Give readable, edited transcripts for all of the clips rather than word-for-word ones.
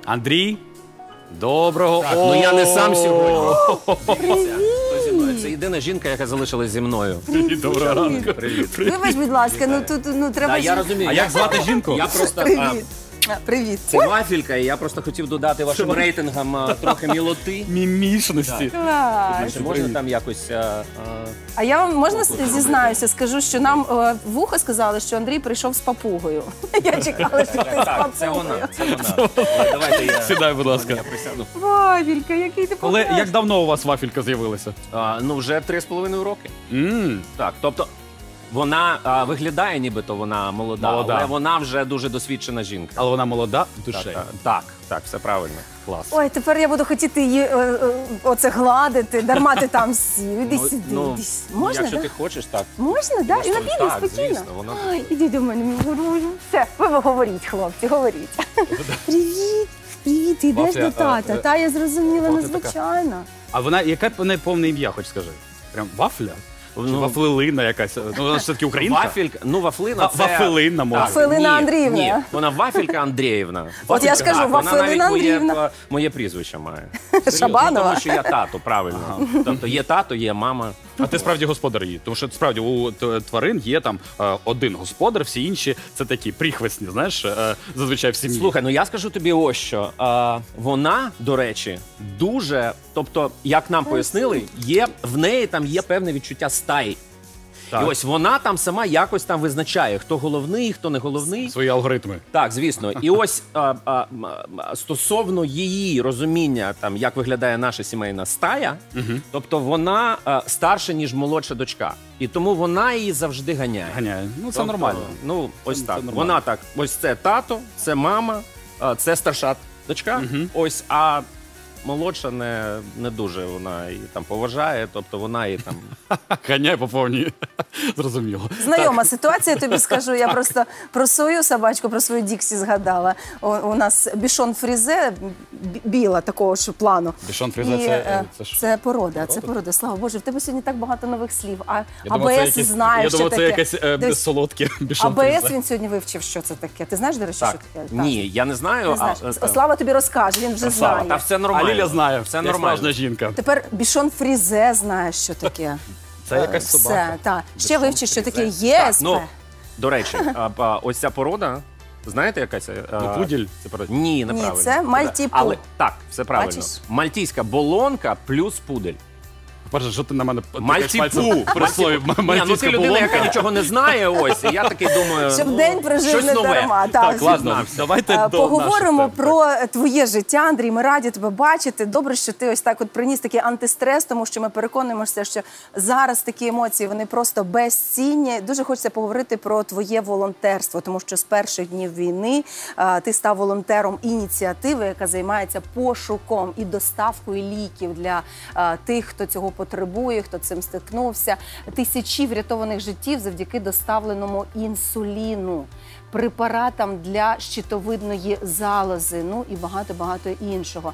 Андрій, доброго. Так, ну я не сам сьогодні. Це єдина жінка, яка залишилась зі мною. Доброго ранку. Привіт. Вибач, будь ласка, ну тут треба... Я розумію. А як звати жінку? Я просто... Привіт. Привіт. Це вафелька, і я просто хотів додати вашим рейтингам трохи мілоти. Мімішності. Клас. Чи можна там якось... А я вам, можна зізнаюся, скажу, що нам в вухо сказали, що Андрій прийшов з папугою. Я чекала, що ти з Так, це папугою. вона, це вона. Давайте я... Сідай, будь ласка. Я присяду. Вафелька, який ти Але папугаш. як давно у вас вафелька з'явилася? Ну, вже 3,5 роки. Так, тобто... Вона виглядає, нібито вона молода, але вона вже дуже досвідчена жінка. Але вона молода в душі. Так, все правильно. Клас. Ой, тепер я буду хотіти її оце гладити, дарма ти там сів. Іди сюди, іди сюди. Можна, якщо так? ти хочеш, так. Можна, так? І напійно, Так, спокійно. звісно, вона... Ой, іди до мене, мій хороший. Все, ви говоріть, хлопці, говоріть. Привіт, привіт, ти йдеш до тата. Та, я зрозуміла, надзвичайно. А вона, яке повне ім'я, хоч скажи? Прям вафля? Вафлилина якась. Ну, вона ж все-таки українка. Вафелька, ну вафлина це... Вафлилина, може. Вафлилина Андріївна. Ні, вона Вафелька Андріївна. От я ж кажу, Так, вона Вафлилина навіть Андріївна. моє прізвище має. Серйозно, Шабанова. Тому що я тато, правильно. Тобто є тато, є мама. А ти справді господар її? Тому що справді у тварин є там один господар, всі інші це такі прихвесні, знаєш, зазвичай в сім'ї. Слухай, ну я скажу тобі ось що. Вона, до речі, дуже, тобто, як нам пояснили, в неї там є певне відчуття стаї. Так. І ось вона там сама якось там визначає, хто головний, хто не головний. Свої алгоритми. Так, звісно. І ось стосовно її розуміння, там, як виглядає наша сімейна стая, тобто вона старша, ніж молодша дочка. І тому вона її завжди ганяє. Ганяє. Ну, це Тобто, нормально. Ну, ось так. нормально. Вона так, ось це тато, це мама, це старша дочка, ось, а молодша не дуже вона її там поважає, тобто вона її там... Ганяє по повній. Зрозуміло. Знайома ситуація, тобі скажу. Я просто про свою собачку, про свою Діксі згадала. У нас бішон фрізе, біла такого ж плану. Бішон фрізе І, це ж... Це порода, це порода. Слава Боже, в тебе сьогодні так багато нових слів. А думав, це АБС якесь- знає, я що думав, таке. це якесь Дивись, солодке бішон АБС фрізе. він сьогодні вивчив, що це таке. Ти знаєш, до речі, Так, що таке? ні, я не знаю. Не знаєш. Слава тобі розкаже, він вже Слава, знає. та все А нормально. Ліля знає, все як нормально. справжня жінка. Тепер бішон фрізе знає, що таке. Це якась собака. Все, так. Ще вивчиш, що таке Так, ЄСП. ну, до речі, ось ця порода, знаєте, яка це? Пуділь? Це порода? Ні, неправильно. це мальтіпу. Але так, все правильно. Бачиш? Мальтійська болонка плюс пудель. По-перше, що ти на мене Мальтіпу. при слові Ні, ну ти мальтійська людина, яка болонка? нічого не знає, ось, і я такий думаю, Щоб день прожив щось не нове. дарма. Так, ладно, давайте до Поговоримо наших тем. про твоє життя, Андрій. Ми раді тебе бачити. Добре, що ти ось так от приніс такий антистрес, тому що ми переконуємося, що зараз такі емоції, вони просто безцінні. Дуже хочеться поговорити про твоє волонтерство, тому що з перших днів війни ти став волонтером ініціативи, яка займається пошуком і доставкою ліків для тих, хто цього потребує, хто цим стикнувся. Тисячі врятованих життів завдяки доставленому інсуліну, препаратам для щитовидної залози, ну і багато-багато іншого.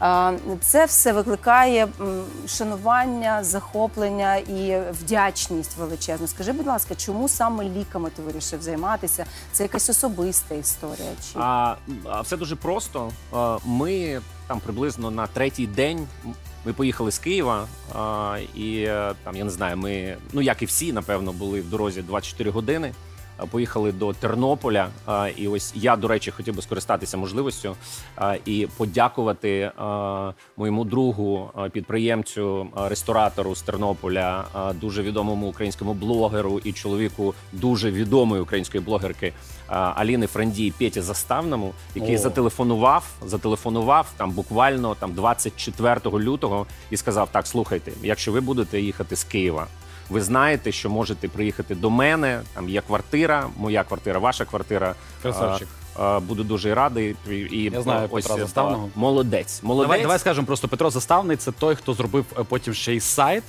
Це все викликає шанування, захоплення і вдячність величезну. Скажи, будь ласка, чому саме ліками ти вирішив займатися? Це якась особиста історія? Чи... Все дуже просто. Ми там приблизно на третій день ми поїхали з Києва, і там, я не знаю, ми, ну як і всі, напевно, були в дорозі 24 години. Поїхали до Тернополя, і ось я, до речі, хотів би скористатися можливістю і подякувати моєму другу, підприємцю, ресторатору з Тернополя, дуже відомому українському блогеру і чоловіку дуже відомої української блогерки Аліни Франдій, Петі Заставному, який зателефонував там буквально там 24 лютого і сказав: так, слухайте, якщо ви будете їхати з Києва, ви знаєте, що можете приїхати до мене, там є квартира, моя квартира, ваша квартира. Красавчик. Буду дуже радий. І Я знаю Петра Заставного. Молодець. Давай скажемо просто, Петро Заставний – це той, хто зробив потім ще й сайт,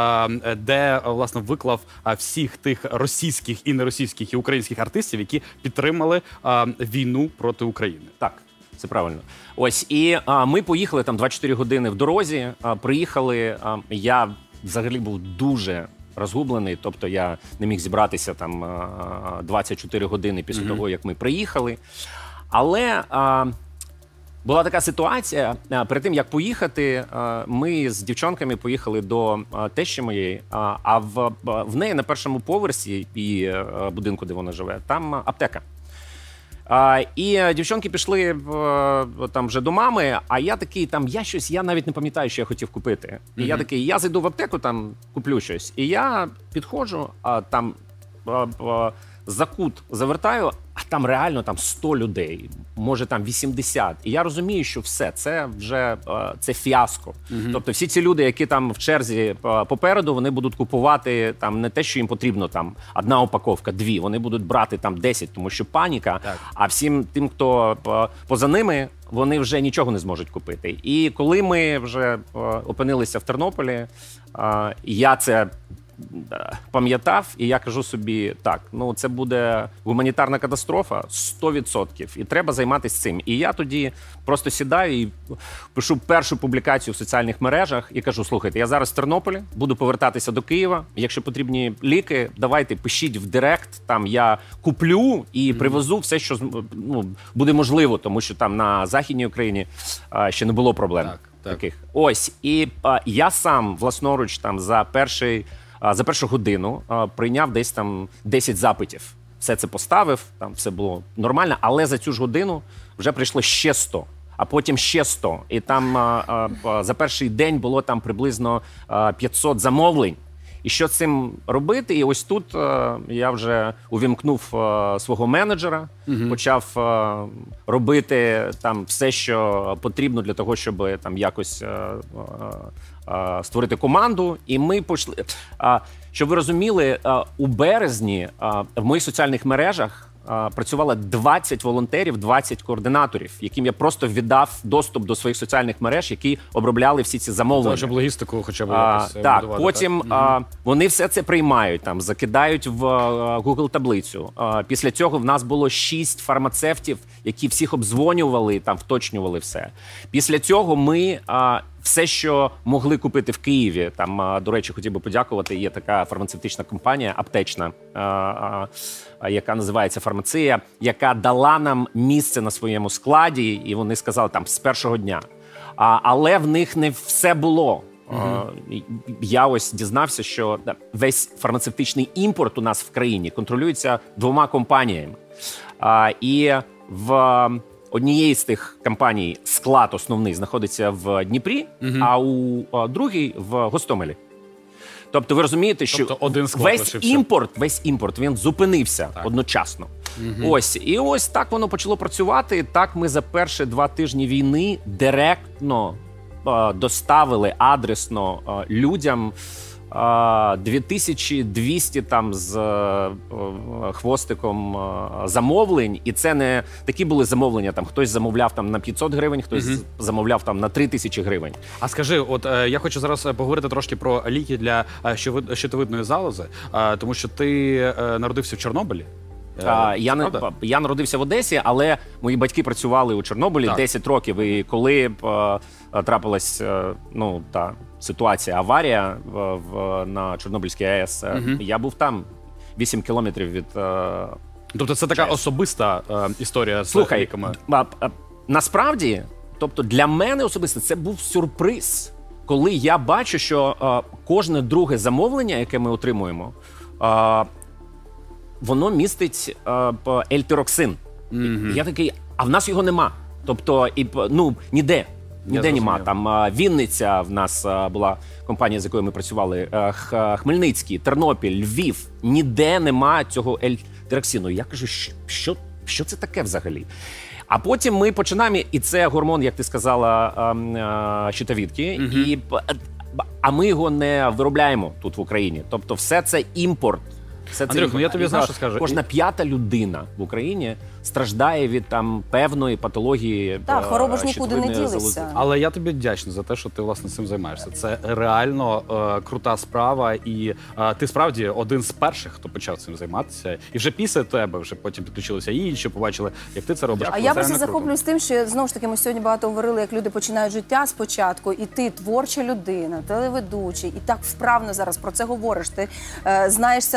де, власне, виклав всіх тих російських і неросійських і українських артистів, які підтримали війну проти України. Так, це правильно. Ось, і ми поїхали там 24 години в дорозі, приїхали, я взагалі був дуже розгублений, тобто я не міг зібратися там 24 години після того, як ми приїхали. Але була така ситуація, перед тим, як поїхати, ми з дівчонками поїхали до тещі моєї, а в неї на першому поверсі і будинку, де вона живе, там аптека. І дівчонки пішли там вже до мами, а я такий, я навіть не пам'ятаю, що я хотів купити. І я такий, я зайду в аптеку, там куплю щось. І я підходжу, там за кут завертаю, а там реально 100 людей, може там 80. І я розумію, що все, це вже це фіаско. Тобто всі ці люди, які там в черзі попереду, вони будуть купувати там не те, що їм потрібно, там одна упаковка, 2, вони будуть брати там 10, тому що паніка, а всім тим, хто поза ними, вони вже нічого не зможуть купити. І коли ми вже опинилися в Тернополі, я це пам'ятав, і я кажу собі, так, це буде гуманітарна катастрофа 100%, і треба займатися цим. І я тоді просто сідаю і пишу першу публікацію в соціальних мережах і кажу, слухайте, я зараз в Тернополі, буду повертатися до Києва, якщо потрібні ліки, давайте пишіть в Директ, там я куплю і привезу все, що буде можливо, тому що там на Західній Україні ще не було проблем таких. Ось, і я сам власноруч там за першу годину прийняв десь там 10 запитів. Все це поставив, там все було нормально, але за цю ж годину вже прийшло ще 100, а потім ще 100. І там за перший день було там приблизно 500 замовлень. І що з цим робити? І ось тут я вже увімкнув свого менеджера, почав робити там все, що потрібно для того, щоб там якось створити команду. І ми почали. Щоб ви розуміли, у березні в моїх соціальних мережах працювало 20 волонтерів, 20 координаторів, яким я просто віддав доступ до своїх соціальних мереж, які обробляли всі ці замовлення. Щоб логістику хоча б якось так, будувати. потім вони все це приймають, там, закидають в Google таблицю. Після цього в нас було 6 фармацевтів, які всіх обдзвонювали, там, вточнювали все. Після цього ми все, що могли купити в Києві, там, до речі, хотів би подякувати, є така фармацевтична компанія, аптечна, яка називається «Фармація», яка дала нам місце на своєму складі, і вони сказали, там, з першого дня. Але в них не все було. Я ось дізнався, що весь фармацевтичний імпорт у нас в країні контролюється 2 компаніями. І в однієї з тих компаній склад основний знаходиться в Дніпрі, а у другій в Гостомелі. Тобто ви розумієте, що весь імпорт, він зупинився одночасно. Ось, і ось так воно почало працювати. Так ми за перші 2 тижні війни директно доставили адресно людям 2200 там з хвостиком замовлень, і це не такі були замовлення, там хтось замовляв там на 500 гривень, хтось замовляв там на 3000 гривень. А скажи, от я хочу зараз поговорити трошки про ліки для щитовидної залози, тому що ти народився в Чорнобилі. Я народився в Одесі, але мої батьки працювали у Чорнобилі 10 років, і коли трапилась та ситуація, аварія на Чорнобильській АЕС, я був там 8 кілометрів від... Тобто це така особиста історія з ліками? Насправді, тобто для мене особисто це був сюрприз, коли я бачу, що кожне друге замовлення, яке ми отримуємо, воно містить ельтироксин. Я такий, а в нас його нема. Тобто, ніде нема. Там Вінниця в нас була компанія, з якою ми працювали, Хмельницький, Тернопіль, Львів. Ніде нема цього ельтироксину. Я кажу, що це таке взагалі? А потім ми починаємо, і це гормон, як ти сказала, щитовідки, а ми його не виробляємо тут в Україні. Тобто все це імпорт. Андрюх, я тобі знаю, що скажу. Кожна 5-та людина в Україні страждає від там певної патології. Так, хвороба ж нікуди не ділися. Але я тобі вдячний за те, що ти, власне, цим займаєшся. Це реально крута справа, і ти справді один з перших, хто почав цим займатися. І вже після тебе, вже потім підключилися і інші, побачили, як ти це робиш. А я просто захоплююсь тим, що, знову ж таки, ми сьогодні багато говорили, як люди починають життя спочатку, і ти творча людина, телеведучий, і так вправно зараз про це говориш. Ти знаєшся на цих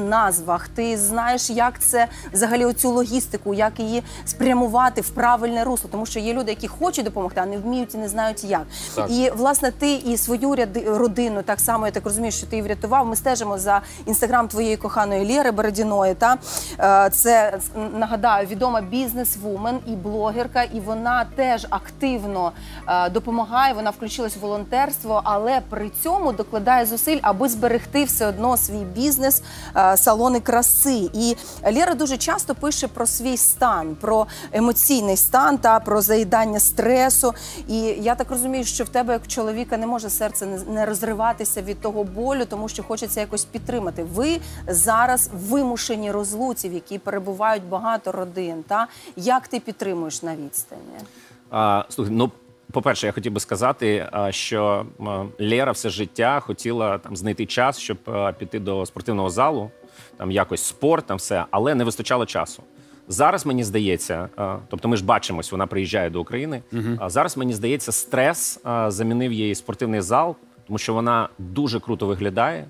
назвах, ти знаєш, як це взагалі оцю логістику, як її спрямувати в правильне русло, тому що є люди, які хочуть допомогти, а не вміють і не знають як. Так. І, власне, ти і свою родину, так само, я так розумію, що ти її врятував. Ми стежимо за інстаграм твоєї коханої Лєри Бородіної. Це, нагадаю, відома бізнес-вумен і блогерка, і вона теж активно допомагає, вона включилась в волонтерство, але при цьому докладає зусиль, аби зберегти все одно свій бізнес, салони краси. І Лєра дуже часто пише про свій стан, про емоційний стан та про заїдання стресу. І я так розумію, що в тебе, як чоловіка, не може серце не розриватися від того болю, тому що хочеться якось підтримати. Ви зараз в вимушеній розлуці, в якій перебувають багато родин. Як ти підтримуєш на відстані? Слухай, ну, по-перше, я хотів би сказати, що Лєра все життя хотіла там знайти час, щоб піти до спортивного залу, там якось спорт, там все, але не вистачало часу. Зараз, мені здається, тобто ми ж бачимось, вона приїжджає до України, зараз, мені здається, стрес замінив їй спортивний зал, тому що вона дуже круто виглядає.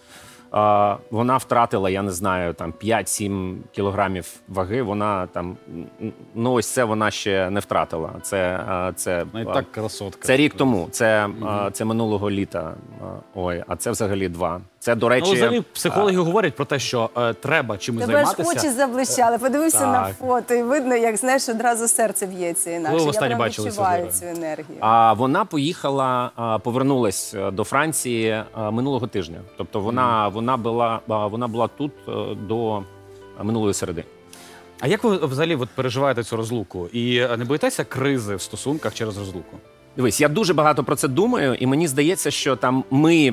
Вона втратила, я не знаю, там 5-7 кілограмів ваги. Вона там, ну ось це вона ще не втратила. Це так красотка. Це рік тому. Це минулого літа. Ой, а це взагалі 2. Це, до речі, ну, взагалі, психологи говорять про те, що треба чимось Тебе займатися. Тебе ж очі заблищали. Подивився Так. на фото і видно, як, знаєш, одразу серце б'ється інакше. Ви Я останнє прям бачилися відчуваю з цю енергію. А вона поїхала, повернулась до Франції минулого тижня. Тобто вона була тут до минулої середи. А як ви взагалі переживаєте цю розлуку? І не боїтеся кризи в стосунках через розлуку? Дивись, я дуже багато про це думаю, і мені здається, що там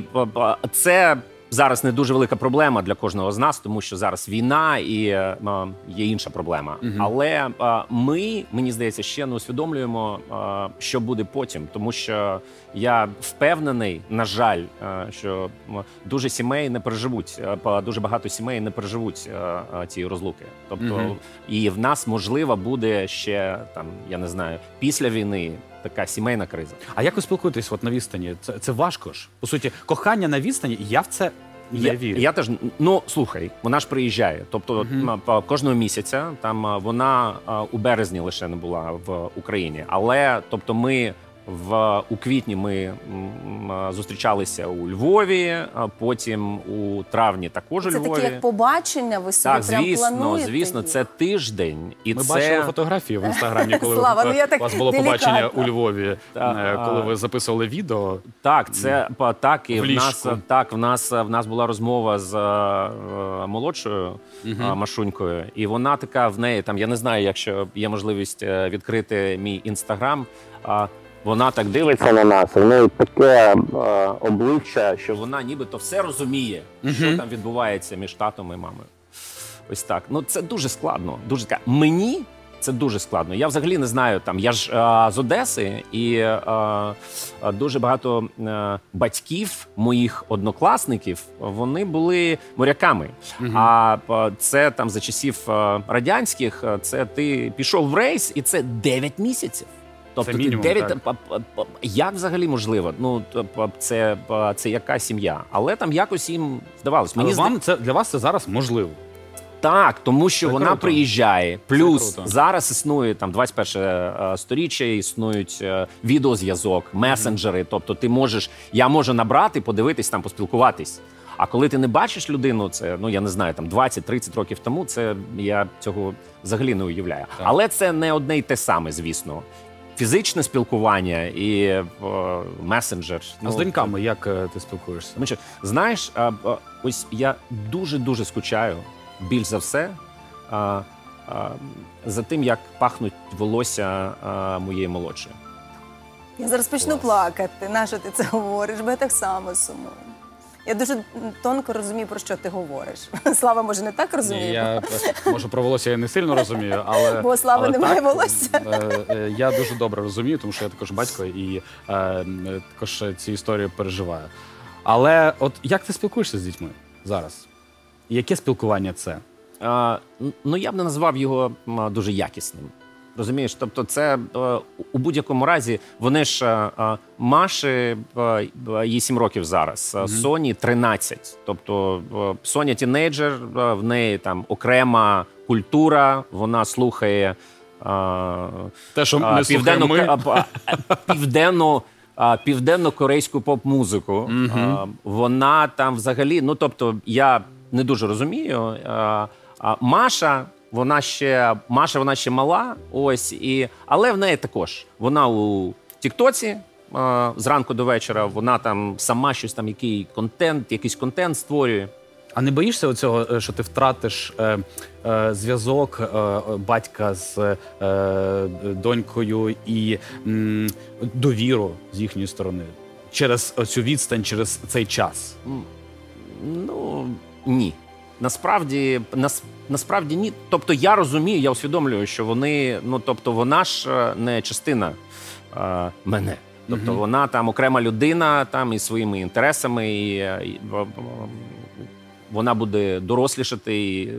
це зараз не дуже велика проблема для кожного з нас, тому що зараз війна і є інша проблема. Але мені здається, ще не усвідомлюємо, що буде потім. Тому що я впевнений, на жаль, що дуже сімей не переживуть, дуже багато сімей не переживуть ці розлуки. Тобто, і в нас, можливо, буде ще, там, я не знаю, після війни така сімейна криза. А як ви спілкуєтесь на відстані? Це важко ж. По суті, кохання на відстані, я в це не вірю. Я теж, ну, слухай, вона ж приїжджає. Тобто кожного місяця, там вона у березні лише не була в Україні. Але, тобто, у квітні ми зустрічалися у Львові, а потім у травні також у Львові. Це таке як побачення, ви собі так, прям плануєте? звісно, це тиждень. І Ми бачили фотографії в Інстаграмі, коли Слава, ну я так у вас було побачення делікатно. у Львові, коли ви записували відео. Так, це так, і В в нас була розмова з молодшою Машунькою, і вона така, в неї там, я не знаю, якщо є можливість відкрити мій Інстаграм, вона так дивиться на нас, і в неї таке обличчя, що вона нібито все розуміє, що там відбувається між татом і мамою. Ось так. Ну, це дуже складно. Мені це дуже складно. Я взагалі не знаю, там, я ж з Одеси, і дуже багато батьків моїх однокласників, вони були моряками. А це там за часів радянських, це ти пішов в рейс, і це 9 місяців. Тобто, це мінімум, 9, як взагалі можливо? Ну, це яка сім'я? Але там якось їм здавалось. Для вас це зараз можливо. Так, тому що це вона круто. Приїжджає. Плюс зараз існує там 21 сторіччя, існують відеозв'язок, месенджери. Тобто я можу набрати, подивитись, там, поспілкуватись. А коли ти не бачиш людину, це, ну, я не знаю, там 20-30 років тому, це я цього взагалі не уявляю. Так. Але це не одне й те саме, звісно. Фізичне спілкування і месенджер. А з доньками як ти спілкуєшся? Знаєш, ось я дуже-дуже скучаю, більш за все, за тим, як пахнуть волосся моєї молодшої. Я зараз почну плакати. Нащо ти це говориш? Бо я так само сумую. Я дуже тонко розумію, про що ти говориш. Слава, може, не так розуміє? Я, може, про волосся я не сильно розумію, але... Бо Слави немає волосся. Я дуже добре розумію, тому що я також батько і також ці історії переживаю. Але от як ти спілкуєшся з дітьми зараз? Яке спілкування це? Ну, я б не назвав його дуже якісним. Розумієш, тобто це у будь-якому разі, вони ж Маші, їй 7 років зараз, Соні 13. Тобто Соня тінейджер, в неї там окрема культура, вона слухає Те, що не слухаємо ми. південно-корейську поп-музику. Вона там взагалі, ну тобто я не дуже розумію. Маша, вона ще мала, ось, але в неї також. Вона у Тіктоці зранку до вечора, вона там сама щось там, якийсь контент створює. А не боїшся оцього, що ти втратиш зв'язок батька з донькою і довіру з їхньої сторони? Через цю відстань, через цей час? Ну, ні. Насправді ні. Тобто я розумію, я усвідомлюю, що вони, ну тобто вона ж не частина мене. Тобто вона там окрема людина там із своїми інтересами, і вона буде дорослішати і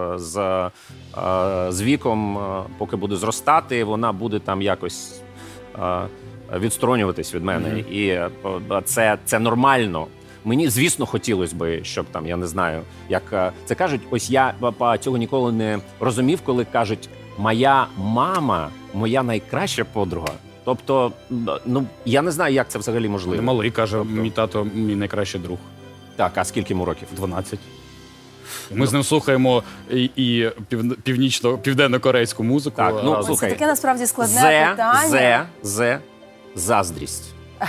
з віком, поки буде зростати, вона буде там якось відсторонюватись від мене. І це нормально. Мені, звісно, хотілося б, щоб там, я не знаю, як це кажуть, ось я цього ніколи не розумів, коли кажуть, моя мама, моя найкраща подруга. Тобто, ну, я не знаю, як це взагалі можливо. Малий каже, мій тато, мій найкращий друг. Так, а скільки йому років? 12. Ми з ним слухаємо і південно-корейську музику. Так, ну, Це таке насправді складне питання. Заздрість.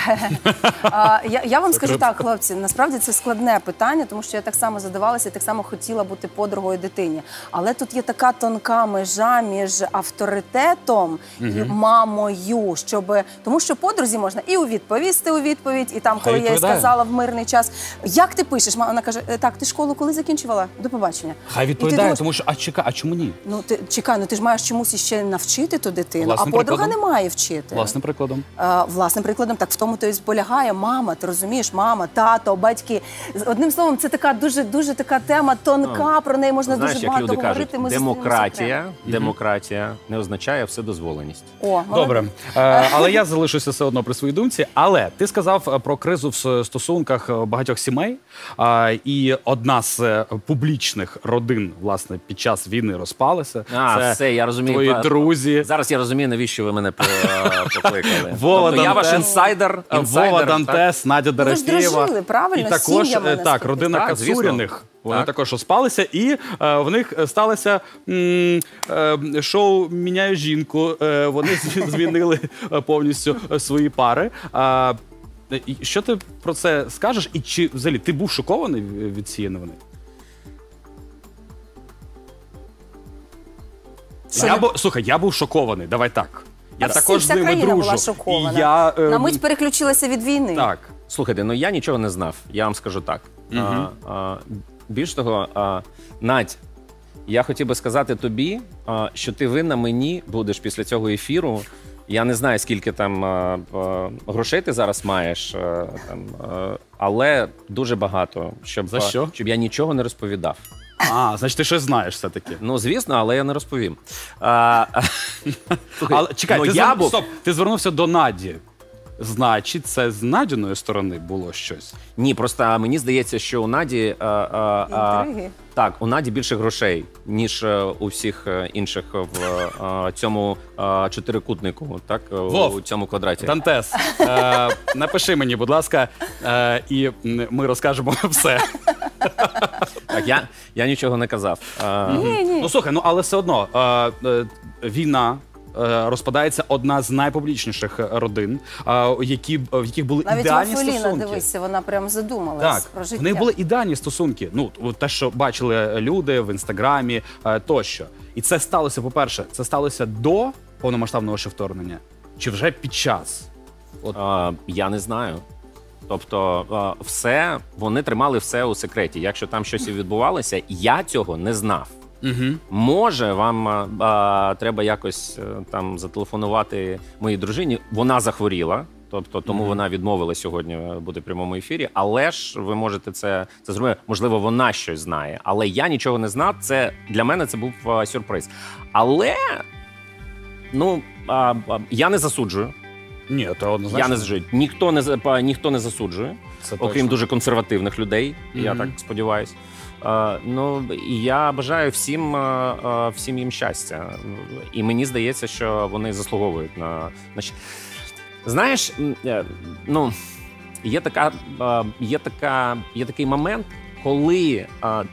Я вам скажу так, хлопці, насправді це складне питання, тому що я так само задавалася і так само хотіла бути подругою дитині. Але тут є така тонка межа між авторитетом і мамою, тому що подрузі можна і відповісти у відповідь, і там, коли я їй сказала в мирний час, як ти пишеш? Вона каже, так, ти школу коли закінчувала? До побачення. Хай відповідає, тому що, а чому ні? Ну, чекай, ти ж маєш чомусь іще навчити ту дитину, Власним а подруга прикладом. не має вчити. Власним прикладом. Власним прикладом, так в тому то і полягає мама, ти розумієш, мама, тато, батьки. Одним словом, це така дуже така тема тонка, про неї можна Знаєш, дуже як багато люди кажуть, говорити. демократія не означає вседозволеність. Добре, але я залишуся все одно при своїй думці. Але ти сказав про кризу в стосунках багатьох сімей, і одна з публічних родин, власне, під час війни розпалася. Це все, я розумію. Твої друзі. Зараз я розумію, навіщо ви мене покликали. Тобто я ваш інсайдер. Вова Дантес, Надя Дорофєєва. дружили, правильно, і також сім'ями так, родина Так, Кацуріних. Вони Так. також розпалися, і в них сталося шоу «Міняю жінку». Вони змінили повністю свої пари. Що ти про це скажеш? І чи взагалі ти був шокований від цієї новини? Слухай, я був шокований, давай так. Я також з ними дружу. Була шокована. І я, на мить переключилася від війни. Так. Слухайте, ну я нічого не знав, я вам скажу так. Більш того, Надь, я хотів би сказати тобі, що ти винна мені будеш після цього ефіру. Я не знаю, скільки там грошей ти зараз маєш, але дуже багато, щоб я нічого не розповідав. Значить, ти щось знаєш все-таки. Ну, звісно, але я не розповім. Але чекай, ти звернувся до Наді. Значить, це з Надіної сторони було щось? Ні, просто мені здається, що у Наді інтриги. Так, у Наді більше грошей, ніж у всіх інших в цьому чотирикутнику, так? Вов, у цьому квадраті. Дантес, напиши мені, будь ласка, і ми розкажемо все. Так, я нічого не казав. Ні. Ну, слухай, але все одно війна, розпадається одна з найпублічніших родин, в яких були ідеальні стосунки. Навіть Вафеліна, дивися, вона прям задумалась про життя. В них були ідеальні стосунки. Ну, те, що бачили люди в Інстаграмі, тощо. І це сталося, по-перше, це сталося до повномасштабного вторгнення? Чи вже під час? Я не знаю. Тобто вони тримали все у секреті. Якщо там щось і відбувалося, я цього не знав. Може, вам треба якось там зателефонувати моїй дружині. Вона захворіла, тобто тому вона відмовила сьогодні бути в прямому ефірі. Але ж ви можете це зробити. Можливо, вона щось знає. Але я нічого не знав. Для мене це був сюрприз. Але Ну, я не засуджую. Ні, то однозначно. Я не засуджую. Ніхто не засуджує, Це окрім точно. дуже консервативних людей, я так сподіваюся. Ну, і я бажаю всім їм щастя. І мені здається, що вони заслуговують на Знаєш, ну, є такий момент, коли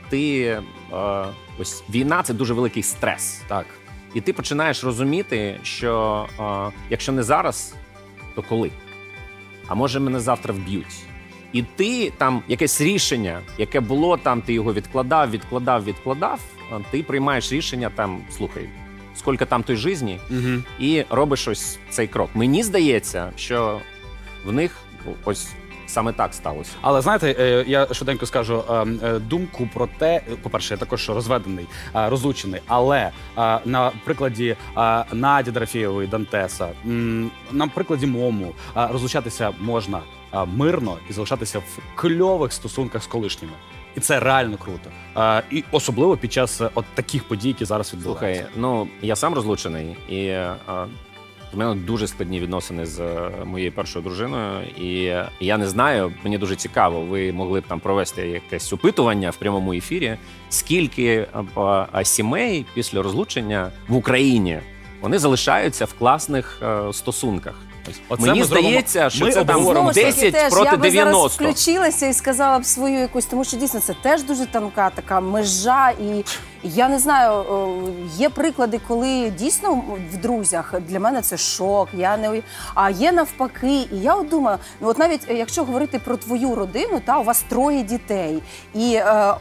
ось війна – це дуже великий стрес. Так. І ти починаєш розуміти, що якщо не зараз, то коли? А може мене завтра вб'ють? І ти там якесь рішення, яке було там, ти його відкладав, ти приймаєш рішення там, слухай, скільки там той житті, і робиш ось цей крок. Мені здається, що в них ось саме так сталося. Але знаєте, я швиденько скажу думку про те, по-перше, я також розведений, розлучений, але на прикладі Наді Дорофєєвої, Дантеса, на прикладі Мому розлучатися можна мирно і залишатися в кльових стосунках з колишніми. І це реально круто. І особливо під час от таких подій, які зараз відбуваються. Слухай, ну, я сам розлучений, і в мене дуже складні відносини з моєю першою дружиною, і я не знаю, мені дуже цікаво, ви могли б там провести якесь опитування в прямому ефірі, скільки сімей після розлучення в Україні вони залишаються в класних стосунках. Мені здається, що це там 10 проти 90. Я б зараз включилася і сказала б свою якусь, тому що дійсно це теж дуже тонка така межа. І я не знаю, є приклади, коли дійсно в друзях для мене це шок, а є навпаки. І я от думаю, ну от навіть якщо говорити про твою родину, у вас 3 дітей. І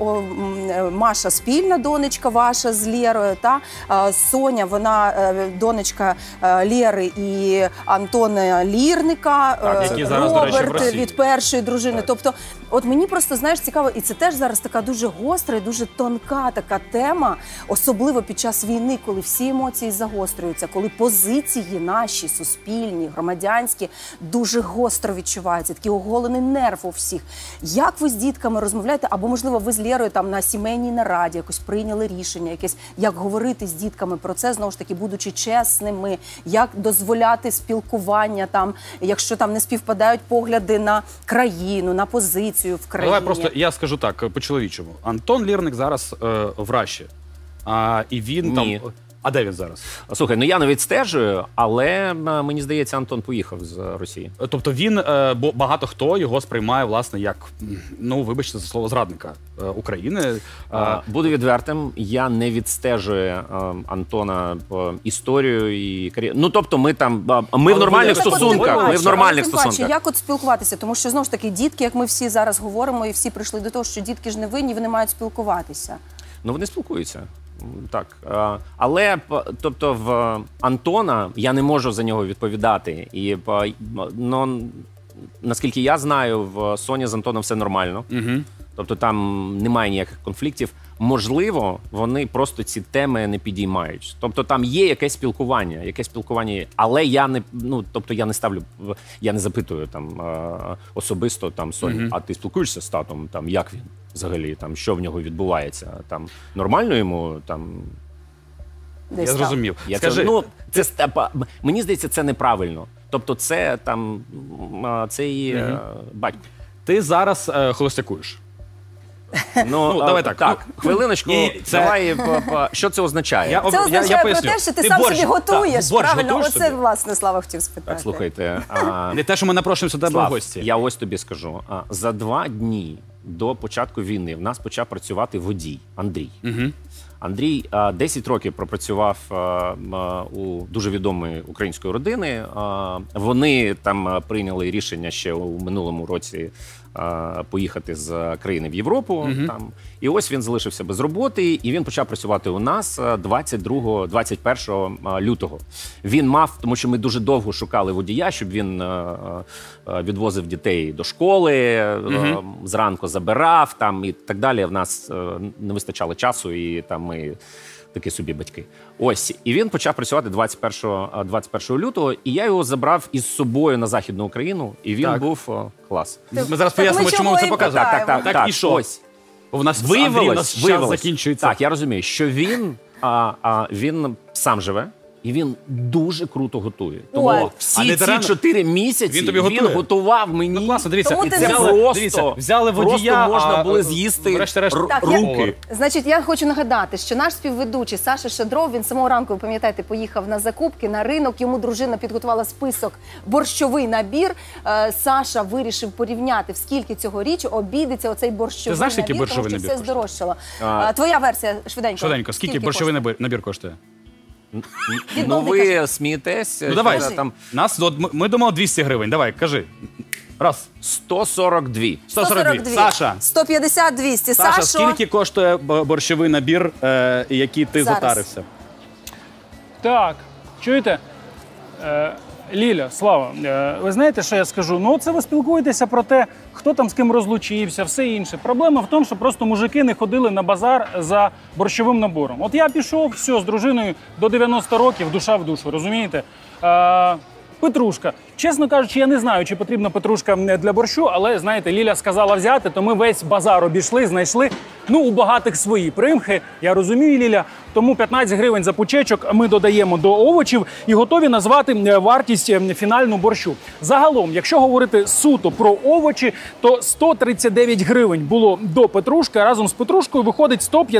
Маша спільна донечка ваша з Лєрою, Соня, вона донечка Лєри і Антона Лірника, які зараз, до речі, в Роберт Росії. від першої дружини. Так. Тобто, от мені просто, знаєш, цікаво, і це теж зараз така дуже гостра і дуже тонка така тема, особливо під час війни, коли всі емоції загострюються, коли позиції наші, суспільні, громадянські, дуже гостро відчуваються, такий оголений нерв у всіх. Як ви з дітками розмовляєте, або, можливо, ви з Лєрою там на сімейній нараді якось прийняли рішення, якесь, як говорити з дітками про це, знову ж таки, будучи чесними, як дозволяти спілкування там, якщо там не співпадають погляди на країну, на позицію в країні. Давай просто я скажу так, по-чоловічому. Антон Лірник зараз в Раші. І він Ні. там... А де він зараз? Слухай, ну я не відстежую, але мені здається, Антон поїхав з Росії. Тобто він, бо багато хто його сприймає, власне, як, ну, вибачте за слово, зрадника України. Буду відвертим, я не відстежую Антона історію і кар'єру. Ну, тобто ми там, ми в нормальних стосунках, ми в нормальних стосунках. Як от спілкуватися? Тому що, знову ж таки, дітки, як ми всі зараз говоримо, і всі прийшли до того, що дітки ж не винні, вони мають спілкуватися. Ну, вони спілкуються. Так, але тобто в Антона я не можу за нього відповідати. І ну, наскільки я знаю, в Соні з Антоном все нормально. Тобто там немає ніяких конфліктів. Можливо, вони просто ці теми не підіймають. Тобто там є якесь спілкування, але я не, ну, тобто я не ставлю, я не запитую там особисто там Соню, а ти спілкуєшся з татом, там як він взагалі, там що в нього відбувається, там нормально йому там. Десь Я зрозумів. Скажи, ну це мені здається, це неправильно. Тобто, це там цей батько. Ти зараз холостякуєш. Ну, давай так. Так, хвилиночку, давай, що це означає? Це означає про те, що ти сам собі готуєш, правильно? Оце, власне, Слава хотів спитати. Так, слухайте. Не те, що ми напрошуємося до тебе в гості. Я ось тобі скажу. За 2 дні до початку війни в нас почав працювати водій Андрій. Андрій 10 років пропрацював у дуже відомої української родини. Вони там прийняли рішення ще у минулому році поїхати з країни в Європу. Там. І ось він залишився без роботи, і він почав працювати у нас 21 лютого. Він мав, тому що ми дуже довго шукали водія, щоб він відвозив дітей до школи, зранку забирав там, і так далі. В нас не вистачало часу, і там ми такі собі батьки. Ось. І він почав працювати 21 лютого, і я його забрав із собою на Західну Україну, і він був клас. Ми зараз пояснимо, чому ми це показуємо. Так, і що? Ось. У нас Виявилось, час закінчується. Так, я розумію, що він сам живе, І він дуже круто готує. Ой. Тому А всі не ці даремно 4 місяці він тобі готує? готував мені. Ну, класно, дивіться, Тому і ти це не- Просто, взяли водія, просто можна а, було з'їсти врешті-решт, Так, руки. Значить, я хочу нагадати, що наш співведучий Саша Шадров, він з самого ранку, ви пам'ятаєте, поїхав на закупки, на ринок. Йому дружина підготувала список борщовий набір. Саша вирішив порівняти, в скільки цьогоріч обійдеться оцей борщовий Ти знаєш, який набір, борщовий тому що набір все здорожчало. А, Твоя версія, швиденько. Швиденько, скільки борщовий набір коштує? Ну ви смієтесь. Ну давай, Кажи. там ми думали 200 гривень, давай, кажи. Раз. 142. 142. Саша. 150, 200. Саша, Сашо, скільки коштує борщовий набір, який ти Зараз. затарився? Так, чуєте? Ліля, Слава, ви знаєте, що я скажу? Ну, це ви спілкуєтеся про те, хто там з ким розлучився, все інше. Проблема в тому, що просто мужики не ходили на базар за борщовим набором. От я пішов, все, з дружиною до 90 років, душа в душу, розумієте? Петрушка. Чесно кажучи, я не знаю, чи потрібна петрушка для борщу, але, знаєте, Ліля сказала взяти, то ми весь базар обійшли, знайшли. Ну, у багатих свої примхи, я розумію, Ліля. Тому 15 гривень за пучечок ми додаємо до овочів і готові назвати вартість фінальну борщу. Загалом, якщо говорити суто про овочі, то 139 гривень було до петрушки, а разом з петрушкою виходить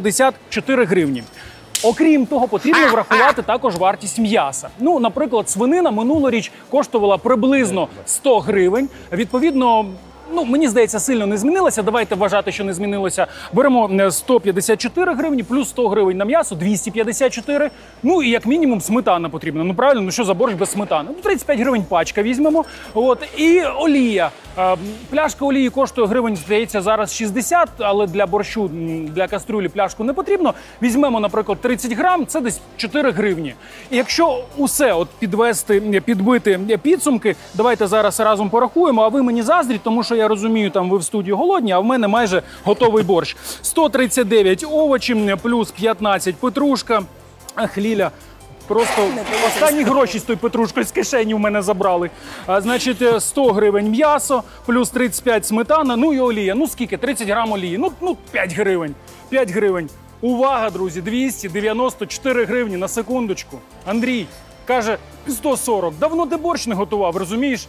154 гривні. Окрім того, потрібно врахувати також вартість м'яса. Ну, наприклад, свинина минулоріч коштувала приблизно 100 гривень. Відповідно, ну, мені здається, сильно не змінилося. Давайте вважати, що не змінилося. Беремо 154 гривні, плюс 100 гривень на м'ясо, 254. Ну, і як мінімум сметана потрібна. Ну, правильно, ну що за борщ без сметани? Ну, 35 гривень пачка візьмемо. От. І олія. Пляшка олії коштує гривень, здається, зараз 60, але для борщу, для кастрюлі пляшку не потрібно. Візьмемо, наприклад, 30 грам, це десь 4 гривні. І якщо усе от підбити підсумки, давайте зараз разом порахуємо, а ви мені заздріть, тому що я розумію, там ви в студії голодні, а в мене майже готовий борщ. 139 овочів, плюс 15 петрушка. Ах, Ліля, просто останні гроші з тою петрушкою з кишені в мене забрали. Значить, 100 гривень м'ясо, плюс 35 сметана, ну і олія. Ну скільки? 30 грам олії. Ну 5 гривень. 5 гривень. Увага, друзі, 294 гривні на секундочку. Андрій каже, 140. Давно ти борщ не готував, розумієш?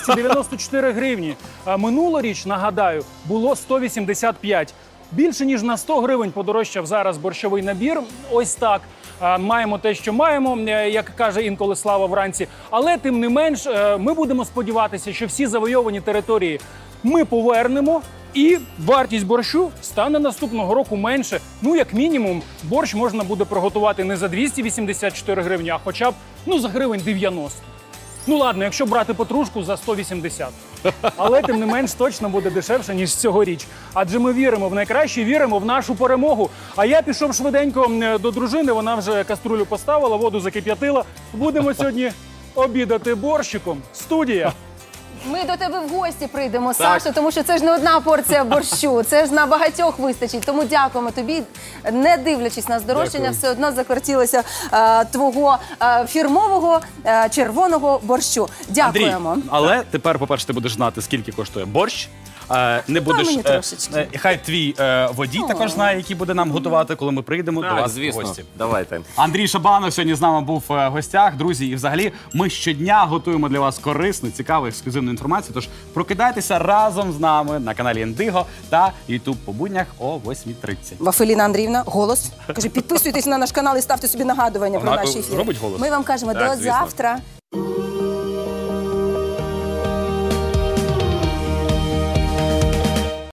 294 гривні. А минулоріч, нагадаю, було 185. Більше ніж на 100 гривень подорожчав зараз борщовий набір. Ось так. Маємо те, що маємо, як каже інколи Слава вранці. Але тим не менш, ми будемо сподіватися, що всі завойовані території ми повернемо. І вартість борщу стане наступного року менше. Ну, як мінімум, борщ можна буде приготувати не за 284 гривні, а хоча б, за гривень 90. Ну, ладно, якщо брати петрушку за 180. Але, тим не менш, точно буде дешевше, ніж цьогоріч. Адже ми віримо в найкраще, віримо в нашу перемогу. А я пішов швиденько до дружини, вона вже каструлю поставила, воду закип'ятила. Будемо сьогодні обідати борщиком. Студія. Ми до тебе в гості прийдемо, Саша, тому що це ж не одна порція борщу, це ж на багатьох вистачить. Тому дякуємо тобі, не дивлячись на здорожчання, все одно закортілося твого фірмового червоного борщу. Дякуємо. Андрій, але тепер, по-перше, ти будеш знати, скільки коштує борщ. Не будеш, мені трошечки. хай твій водій також знає, який буде нам готувати, коли ми прийдемо до Так, вас в звісно. гості. Давайте. Андрій Шабанов сьогодні з нами був в гостях. Друзі, і взагалі ми щодня готуємо для вас корисну, цікаву, ексклюзивну інформацію. Тож прокидайтеся разом з нами на каналі Індиго та YouTube по буднях о 8:30. Вафеліна Андріївна, голос. Каже, підписуйтесь на наш канал і ставте собі нагадування про Вона наші ефіри. робить голос? Ми вам кажемо Так, до звісно. завтра.